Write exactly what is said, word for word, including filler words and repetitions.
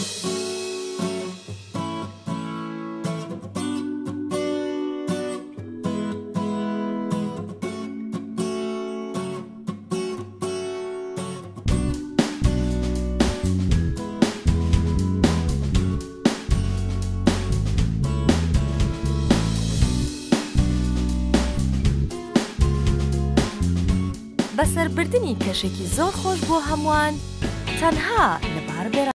بەسەربردنی کەشێکی زۆر خۆش بۆ هەمووان تەنها لە باربێرا